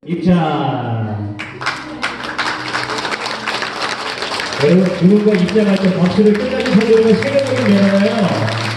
입장. 여러분, 두 분과 입장할 때 박수를 끝까지 쳐주면 세계적인 매너예요.